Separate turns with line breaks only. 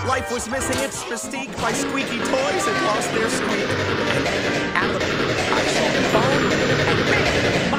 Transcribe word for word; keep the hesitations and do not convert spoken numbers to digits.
Life was missing its mystique. My squeaky toys had lost their squeak. And then, out of the blue, I saw bone and man.